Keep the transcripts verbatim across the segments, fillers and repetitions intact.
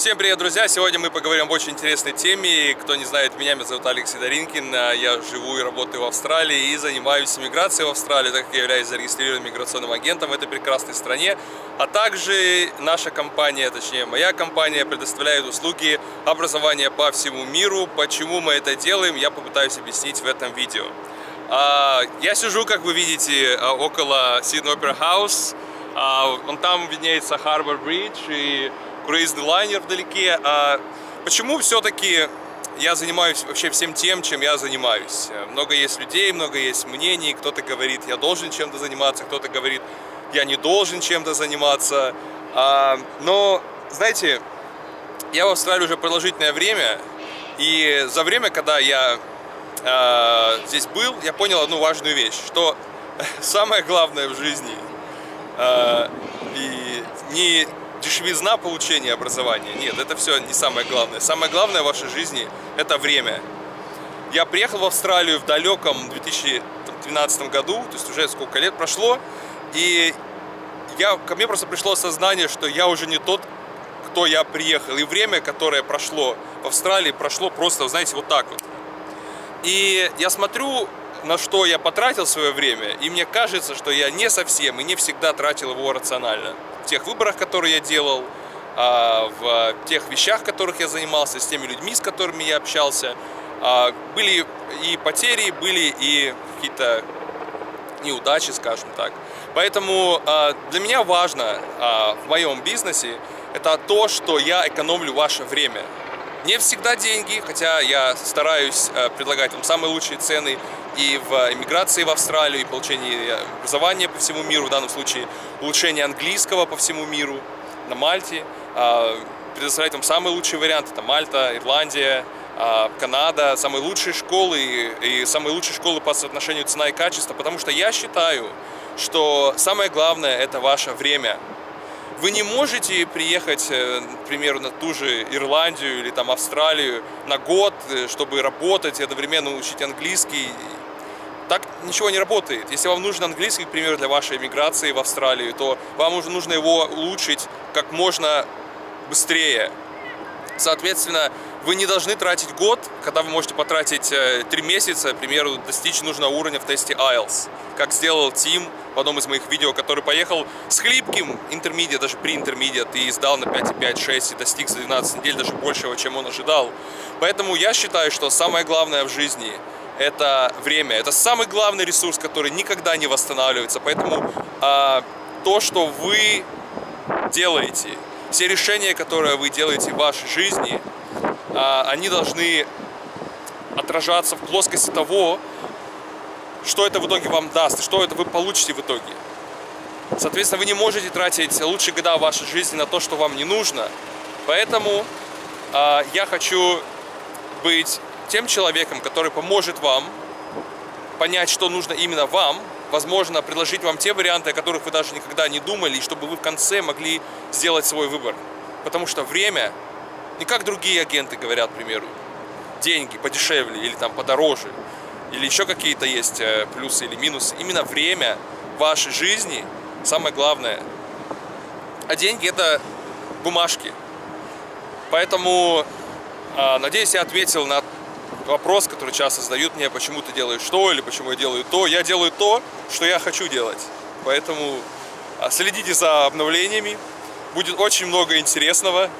Всем привет, друзья! Сегодня мы поговорим об очень интересной теме. Кто не знает меня, меня зовут Алекс Сидоринкин. Я живу и работаю в Австралии и занимаюсь иммиграцией в Австралии, так как я являюсь зарегистрированным миграционным агентом в этой прекрасной стране. А также наша компания, точнее моя компания, предоставляет услуги образования по всему миру. Почему мы это делаем, я попытаюсь объяснить в этом видео. Я сижу, как вы видите, около Sydney Opera House. Вон там виднеется Harbour Bridge и круизный лайнер вдалеке. А почему все-таки я занимаюсь вообще всем тем, чем я занимаюсь? Много есть людей, много есть мнений. Кто-то говорит, я должен чем-то заниматься, кто-то говорит, я не должен чем-то заниматься. А, но, знаете, я в Австралии уже продолжительное время. И за время, когда я а, здесь был, я понял одну важную вещь, что самое главное в жизни а, и не дешевизна получения образования. Нет, это все не самое главное. Самое главное в вашей жизни – это время. Я приехал в Австралию в далеком две тысячи двенадцатом году, то есть уже сколько лет прошло, и я, ко мне просто пришло осознание, что я уже не тот, кто я приехал. И время, которое прошло в Австралии, прошло просто, знаете, вот так вот. И я смотрю, на что я потратил свое время, и мне кажется, что я не совсем и не всегда тратил его рационально. В тех выборах, которые я делал, в тех вещах, которых я занимался, с теми людьми, с которыми я общался. Были и потери, были и какие-то неудачи, скажем так. Поэтому для меня важно в моем бизнесе это то, что я экономлю ваше время. Не всегда деньги, хотя я стараюсь предлагать вам самые лучшие цены и в иммиграции в Австралию, и получении образования по всему миру, в данном случае улучшение английского по всему миру на Мальте. Предоставлять вам самые лучшие варианты, это Мальта, Ирландия, Канада, самые лучшие школы и самые лучшие школы по соотношению цена и качество, потому что я считаю, что самое главное это ваше время. Вы не можете приехать, к примеру, на ту же Ирландию или там Австралию на год, чтобы работать и одновременно учить английский. Так ничего не работает. Если вам нужен английский, к примеру, для вашей эмиграции в Австралию, то вам уже нужно его улучшить как можно быстрее. Соответственно, вы не должны тратить год, когда вы можете потратить три месяца, к примеру, достичь нужного уровня в тесте айлтс. Как сделал Тим в одном из моих видео, который поехал с хлипким интермедиат, даже при интермедиат, и сдал на пять и пять шесть и достиг за двенадцать недель даже большего, чем он ожидал. Поэтому я считаю, что самое главное в жизни это время. Это самый главный ресурс, который никогда не восстанавливается. Поэтому а, то, что вы делаете, все решения, которые вы делаете в вашей жизни, а, они должны отражаться в плоскости того, что это в итоге вам даст, что это вы получите в итоге. Соответственно, вы не можете тратить лучшие года вашей жизни на то, что вам не нужно. Поэтому э, я хочу быть тем человеком, который поможет вам понять, что нужно именно вам, возможно, предложить вам те варианты, о которых вы даже никогда не думали, и чтобы вы в конце могли сделать свой выбор. Потому что время, не как другие агенты говорят, к примеру, деньги подешевле или там подороже, или еще какие-то есть плюсы или минусы. Именно время вашей жизни самое главное. А деньги это бумажки. Поэтому, надеюсь, я ответил на вопрос, который часто задают мне, почему ты делаешь что или почему я делаю то. Я делаю то, что я хочу делать. Поэтому следите за обновлениями. Будет очень много интересного.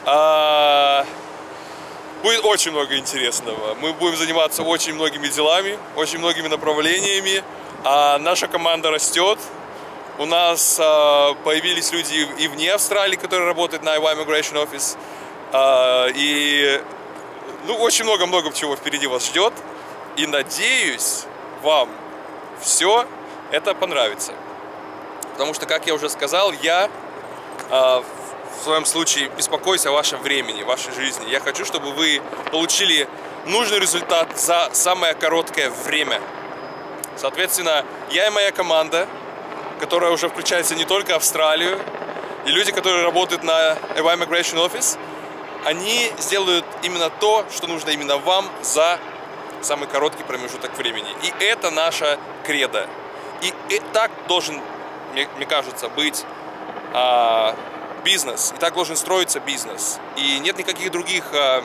Будет очень много интересного. Мы будем заниматься очень многими делами, очень многими направлениями. А наша команда растет. У нас а, появились люди и вне Австралии, которые работают на ай уай Immigration Office. А, и ну, очень много-много чего впереди вас ждет. И надеюсь, вам все это понравится. Потому что, как я уже сказал, я а, в своем случае беспокоюсь о вашем времени, вашей жизни. Я хочу, чтобы вы получили нужный результат за самое короткое время. Соответственно, я и моя команда, которая уже включается не только Австралию, и люди, которые работают на ай уай Immigration Office, они сделают именно то, что нужно именно вам за самый короткий промежуток времени. И это наша кредо. И, и так должен, мне, мне кажется, быть а, бизнес, и так должен строиться бизнес. И нет никаких других э,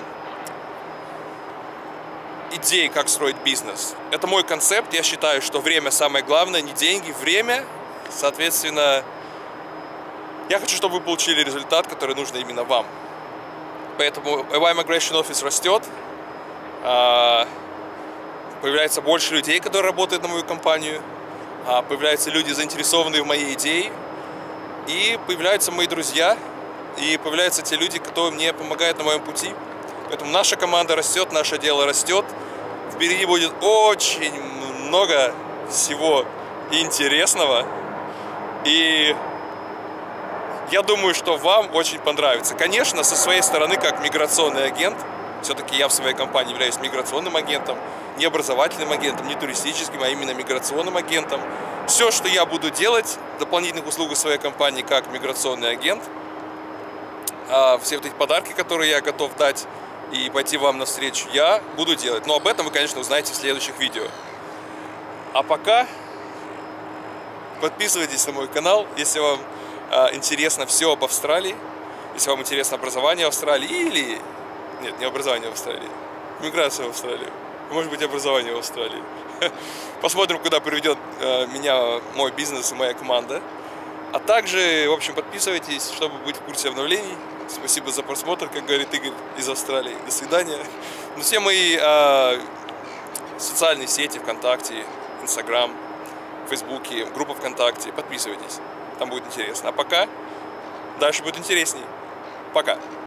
идей, как строить бизнес. Это мой концепт. Я считаю, что время самое главное, не деньги, время. Соответственно, я хочу, чтобы вы получили результат, который нужен именно вам. Поэтому эй уай Migration Office растет. Появляется больше людей, которые работают на мою компанию. Появляются люди, заинтересованные в моей идее. И появляются мои друзья. И появляются те люди, которые мне помогают на моем пути. Поэтому наша команда растет, наше дело растет. Впереди будет очень много всего интересного. И я думаю, что вам очень понравится. Конечно, со своей стороны, как миграционный агент, все-таки я в своей компании являюсь миграционным агентом, не образовательным агентом, не туристическим, а именно миграционным агентом. Все, что я буду делать, дополнительных услуг в своей компании как миграционный агент, все вот эти подарки, которые я готов дать и пойти вам навстречу, я буду делать. Но об этом вы, конечно, узнаете в следующих видео. А пока подписывайтесь на мой канал, если вам интересно все об Австралии, если вам интересно образование в Австралии или... Нет, не образование в Австралии, миграция в Австралию, может быть, образование в Австралии. Посмотрим, куда приведет меня мой бизнес и моя команда. А также, в общем, подписывайтесь, чтобы быть в курсе обновлений. Спасибо за просмотр, как говорит Игорь из Австралии. До свидания. Ну, все мои э, социальные сети, ВКонтакте, Инстаграм, Фейсбуке, группа ВКонтакте. Подписывайтесь, там будет интересно. А пока дальше будет интересней. Пока.